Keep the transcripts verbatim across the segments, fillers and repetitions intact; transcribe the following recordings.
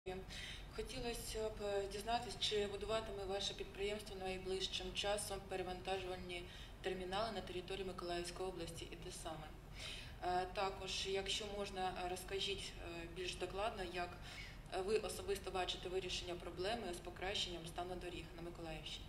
Хотілося б дізнатися, чи будуватиме ваше підприємство найближчим часом перевантажувальні термінали на території Миколаївської області і де саме. Також, якщо можна, розкажіть більш докладно, як ви особисто бачите вирішення проблеми з покращенням стану доріг на Миколаївщині.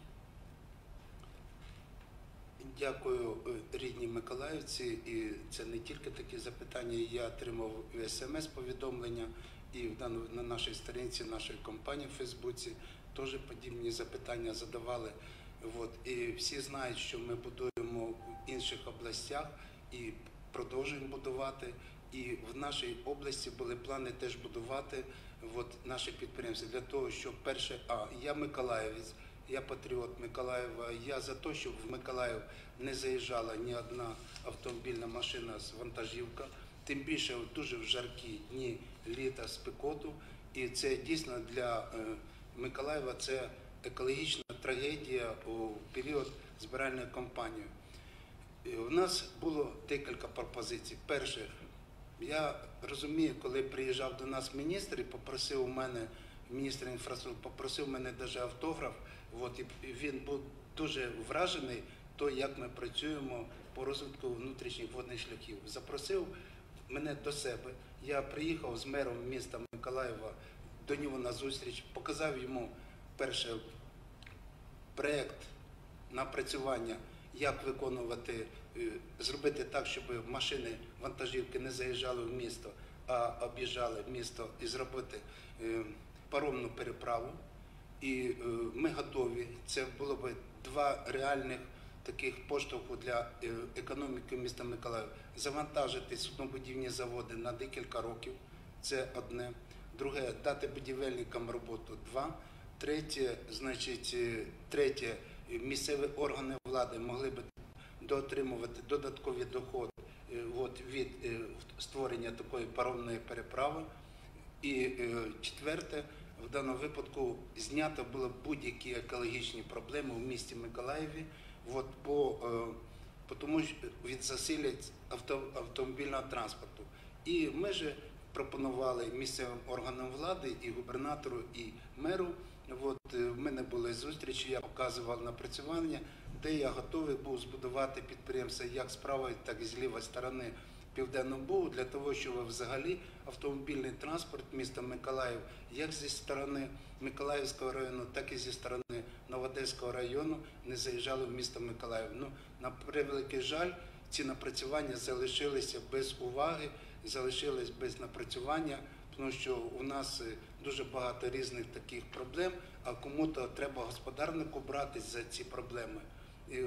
Дякую, рідні миколаївці, і це не тільки такі запитання, я отримав смс-повідомлення, і на нашій сторінці нашої компанії в Фейсбуці теж подібні запитання задавали. От. І всі знають, що ми будуємо в інших областях і продовжуємо будувати. І в нашій області були плани теж будувати от, наші підприємства для того, щоб перше, а я миколаївець, я патріот Миколаєва, я за те, щоб в Миколаїв не заїжджала ні одна автомобільна машина з вантажівка, тим більше дуже в жаркі дні літа спекоту. І це дійсно для Миколаєва це екологічна трагедія у період збиральної кампанії. У нас було декілька пропозицій. Перше, я розумію, коли приїжджав до нас міністр і попросив у мене, міністр інфраструктури попросив мене навіть автограф, от, і він був дуже вражений то, як ми працюємо по розвитку внутрішніх водних шляхів. Запросив мене до себе, я приїхав з мером міста Миколаєва до нього на зустріч, показав йому перше проєкт напрацювання, як виконувати, зробити так, щоб машини, вантажівки не заїжджали в місто, а об'їжджали місто, і зробити паромну переправу. І ми готові. Це було б два реальних таких поштовху для економіки міста Миколаїв. Завантажити суднобудівні заводи на декілька років. Це одне. Друге, дати будівельникам роботу. Два. Третє, значить, третє, місцеві органи влади могли б доотримувати додаткові доходи от, від створення такої паромної переправи. І четверте, в даному випадку знято було будь-які екологічні проблеми в місті Миколаєві, от, по, по тому що від засилля авто, автомобільного транспорту. І ми ж пропонували місцевим органам влади, і губернатору, і меру. От, в мене були зустрічі, я показував напрацювання, де я готовий був збудувати підприємство як з правої, так і з лівої сторони Південного Бугу, для того, щоб взагалі автомобільний транспорт міста Миколаїв, як зі сторони Миколаївського району, так і зі сторони Новоодеського району не заїжджали в місто Миколаїв. Ну, на превеликий жаль, ці напрацювання залишилися без уваги, залишились без напрацювання, тому що у нас дуже багато різних таких проблем, а кому-то треба господарнику братись за ці проблеми. І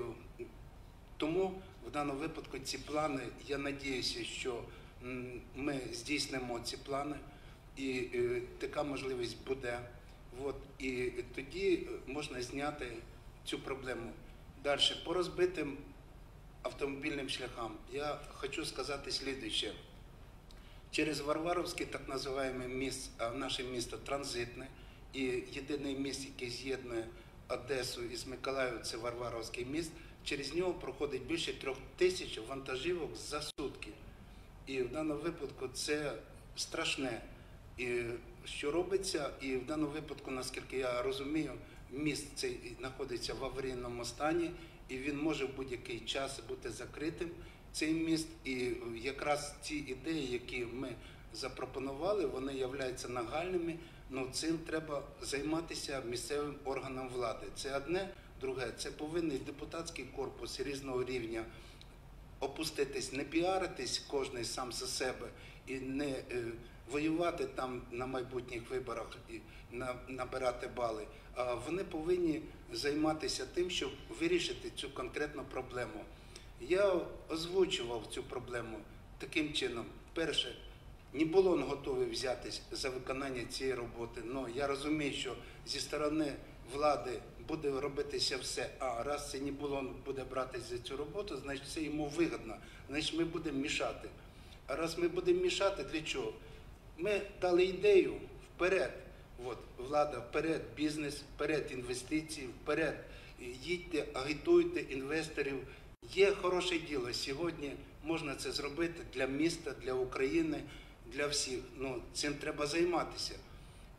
тому в даному випадку ці плани, я сподіваюся, що ми здійснимо ці плани, і така можливість буде. От, і тоді можна зняти цю проблему. Далі, по розбитим автомобільним шляхам, я хочу сказати слідуюче. Через Варваровський, так називаємо міст, а наше місто транзитне, і єдиний міст, який з'єднує Одесу із Миколаєвом, це Варваровський міст, через нього проходить більше трьох тисяч вантажівок за сутки. І в даному випадку це страшне, і що робиться, і в даному випадку, наскільки я розумію, міст цей знаходиться в аварійному стані, і він може в будь-який час бути закритим, цей міст. І якраз ці ідеї, які ми запропонували, вони являються нагальними, але цим треба займатися місцевим органам влади. Це одне. Друге, це повинен депутатський корпус різного рівня опуститись, не піаритись кожен сам за себе і не е, воювати там на майбутніх виборах і на, набирати бали, а вони повинні займатися тим, щоб вирішити цю конкретну проблему. Я озвучував цю проблему таким чином. Перше, не було готовий взятись за виконання цієї роботи, але я розумію, що зі сторони влади буде робитися все, а раз це не було буде братися за цю роботу, значить це йому вигідно, значить ми будемо мішати. А раз ми будемо мішати, для чого? Ми дали ідею вперед, от, влада вперед, бізнес, вперед інвестиції, вперед, їдьте, агітуйте інвесторів. Є хороше діло, сьогодні можна це зробити для міста, для України, для всіх. Ну, цим треба займатися.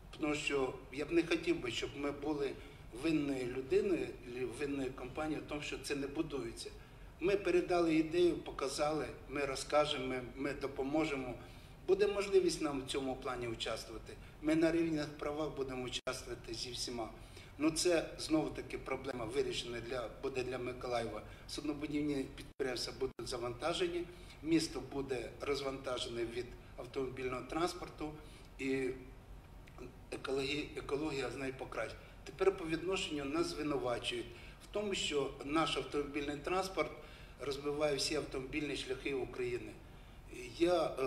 Тому що я б не хотів би, щоб ми були винною людиною, винною компанією в тому, що це не будується. Ми передали ідею, показали, ми розкажемо, ми, ми допоможемо. Буде можливість нам в цьому плані участвувати. Ми на рівних правах будемо участвувати зі всіма. Ну це знову-таки проблема вирішена для, буде для Миколаєва. Суднобудівні підприємства будуть завантажені, місто буде розвантажене від автомобільного транспорту і екологія, екологія з нею покращить. Тепер по відношенню нас звинувачують в тому, що наш автомобільний транспорт розбиває всі автомобільні шляхи України. Я е,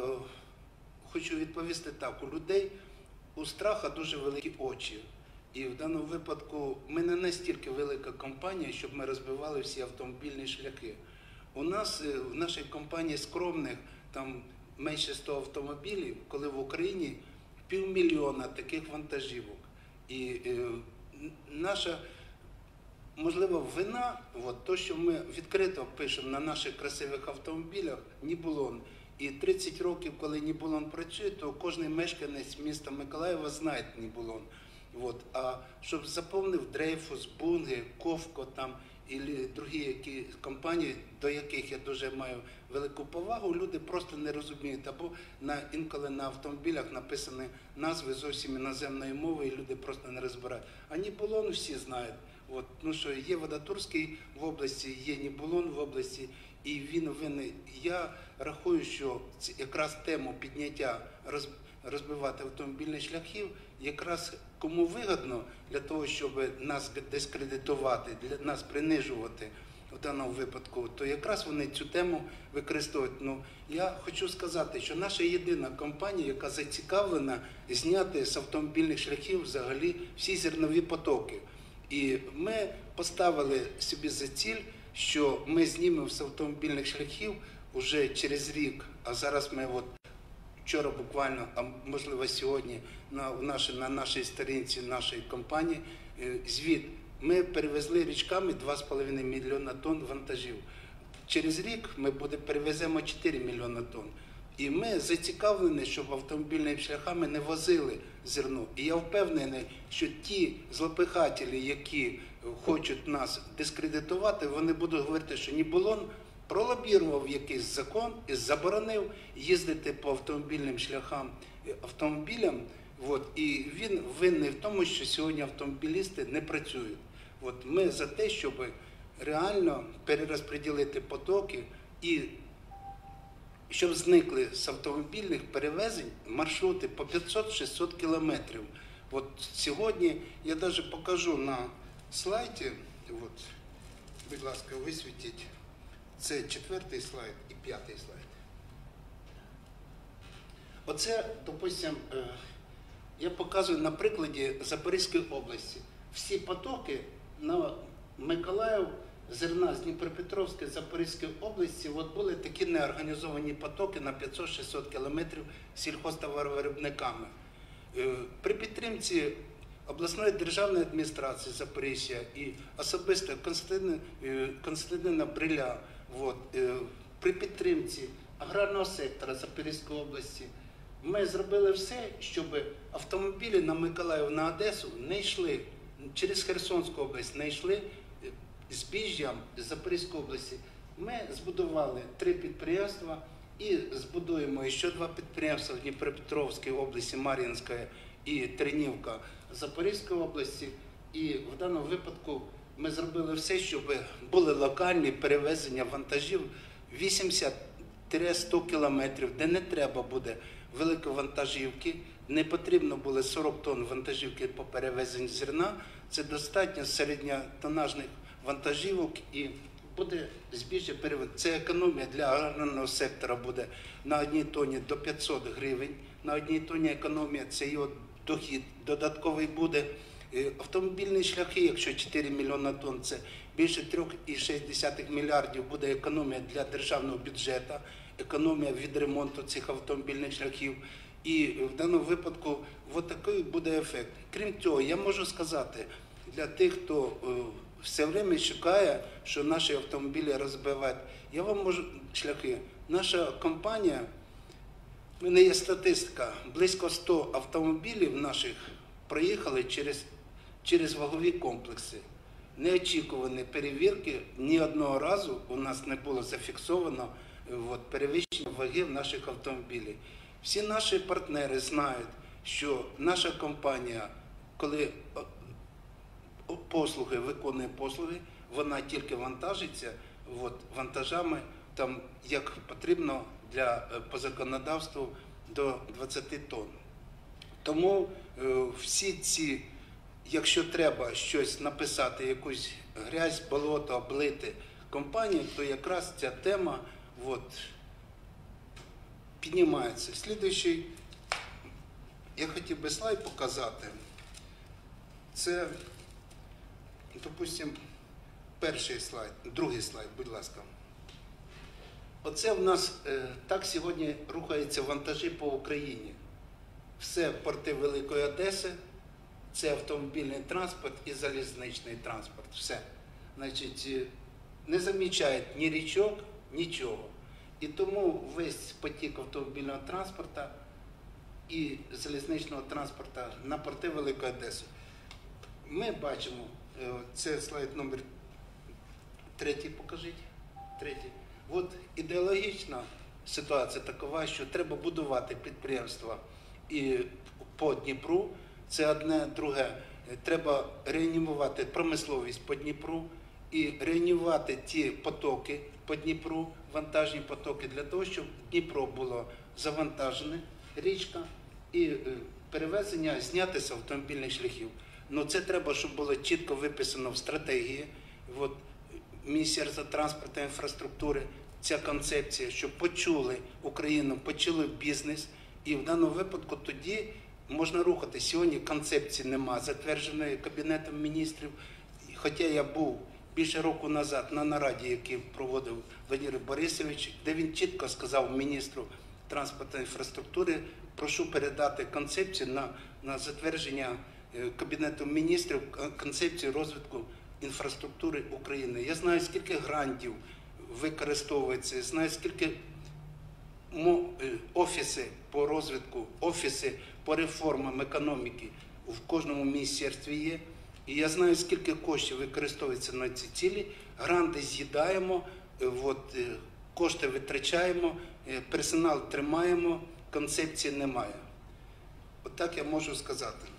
хочу відповісти так, у людей у страха дуже великі очі. І в даному випадку ми не настільки велика компанія, щоб ми розбивали всі автомобільні шляхи. У нас, в нашій компанії скромних, там менше ста автомобілів, коли в Україні півмільйона таких вантажівок. І е, наша, можливо, вина, от, то, що ми відкрито пишемо на наших красивих автомобілях, Нібулон. І тридцять років, коли Нібулон працює, то кожен мешканець міста Миколаєва знає Нібулон. От. А щоб заповнив Дрейфус, Бунги, Ковко там, і другі які компанії, до яких я дуже маю велику повагу, люди просто не розуміють. Або на, інколи на автомобілях написані назви зовсім іноземною мовою, і люди просто не розбирають. А Нібулон всі знають. От. Ну що, є Водотурський в області, є Нібулон в області, і він винний. Я рахую, що якраз тему підняття роз, розбивати автомобільних шляхів, якраз кому вигідно для того, щоб нас дискредитувати, для нас принижувати в даному випадку, то якраз вони цю тему використовують. Ну, я хочу сказати, що наша єдина компанія, яка зацікавлена зняти з автомобільних шляхів взагалі всі зернові потоки. І ми поставили собі за ціль, що ми знімемо з автомобільних шляхів уже через рік, а зараз ми от вчора буквально, а можливо сьогодні, на, нашій, на нашій сторінці нашої компанії звіт. Ми перевезли річками два з половиною мільйона тонн вантажів. Через рік ми буде, перевеземо чотири мільйона тонн. І ми зацікавлені, щоб автомобільними шляхами не возили зерно. І я впевнений, що ті злопихателі, які хочуть нас дискредитувати, вони будуть говорити, що Нібулон пролобірував якийсь закон і заборонив їздити по автомобільним шляхам автомобілям. От, і він винний в тому, що сьогодні автомобілісти не працюють. От, ми за те, щоб реально перерозподілити потоки і щоб зникли з автомобільних перевезень маршрути по п'ятсот-шістсот кілометрів. От сьогодні я навіть покажу на слайді, от, будь ласка, висвітіть, це четвертий слайд і п'ятий слайд. Оце, допустим, я показую на прикладі Запорізької області. Всі потоки на Миколаїв, зерна з Дніпропетровської, Запорізької області, от були такі неорганізовані потоки на п'ятсот-шістсот кілометрів сільхозтоваровиробниками. При підтримці обласної державної адміністрації Запоріжжя і особисто Константина, Константина Бриля, от, при підтримці аграрного сектора Запорізької області, ми зробили все, щоб автомобілі на Миколаїв, на Одесу не йшли, через Херсонську область не йшли збіжжям з Запорізької області. Ми збудували три підприємства і збудуємо ще два підприємства в Дніпропетровській області, Мар'їнська і Тернівка Запорізької області. І в даному випадку ми зробили все, щоб були локальні перевезення вантажів вісімдесят-сто кілометрів, де не треба буде великої вантажівки, не потрібно було сорок тонн вантажівки по перевезенню зерна, це достатньо середньотонажних вантажівок і буде збіжжя перевезення. Це економія для аграрного сектора буде на одній тонні до п'ятсот гривень, на одній тонні економія, це його дохід додатковий буде. Автомобільні шляхи, якщо чотири мільйона тонн, це більше три цілих шість десятих мільярдів буде економія для державного бюджету, економія від ремонту цих автомобільних шляхів. І в даному випадку от такий буде ефект. Крім цього, я можу сказати, для тих, хто все время шукає, що наші автомобілі розбивають, я вам можу шляхи. Наша компанія, в мене є статистика, близько ста автомобілів наших проїхали через, через вагові комплекси. Неочікувані перевірки, ні одного разу у нас не було зафіксовано от, перевищення ваги в наших автомобілів. Всі наші партнери знають, що наша компанія, коли послуги, виконує послуги, вона тільки вантажиться от, вантажами, там, як потрібно для, по законодавству до двадцяти тонн. Тому е, всі ці, якщо треба щось написати, якусь грязь, болото, облити компанію, то якраз ця тема от, піднімається. Слідуючий, я хотів би слайд показати. Це, допустимо, перший слайд, другий слайд, будь ласка. Оце в нас е, так сьогодні рухаються вантажі по Україні. Все порти Великої Одеси, це автомобільний транспорт і залізничний транспорт. Все. Значить, не замічають ні річок, нічого. І тому весь потік автомобільного транспорту і залізничного транспорту на порти Великої Одеси. Ми бачимо, це слайд номер третій, покажіть. Третій. От ідеологічна ситуація така, що треба будувати підприємства і по Дніпру, це одне, друге, треба реанімувати промисловість по Дніпру і реанімувати ті потоки по Дніпру, вантажні потоки, для того, щоб Дніпро було завантажене, річка, і перевезення зняти з автомобільних шляхів. Ну це треба, щоб було чітко виписано в стратегії, от, Міністерства транспорту та інфраструктури, ця концепція, щоб почули Україну, почули бізнес, і в даному випадку тоді можна рухати. Сьогодні концепції нема, затвердженої Кабінетом міністрів. Хоча я був більше року назад на нараді, який проводив Владимир Борисович, де він чітко сказав міністру транспорту та інфраструктури, прошу передати концепцію на, на затвердження Кабінетом міністрів, концепцію розвитку інфраструктури України. Я знаю, скільки грантів використовується, знаю, скільки офіси по розвитку, офіси по реформам економіки в кожному міністерстві є. І я знаю, скільки коштів використовується на ці цілі. Гранти з'їдаємо, от, кошти витрачаємо, персонал тримаємо, концепції немає. От так я можу сказати.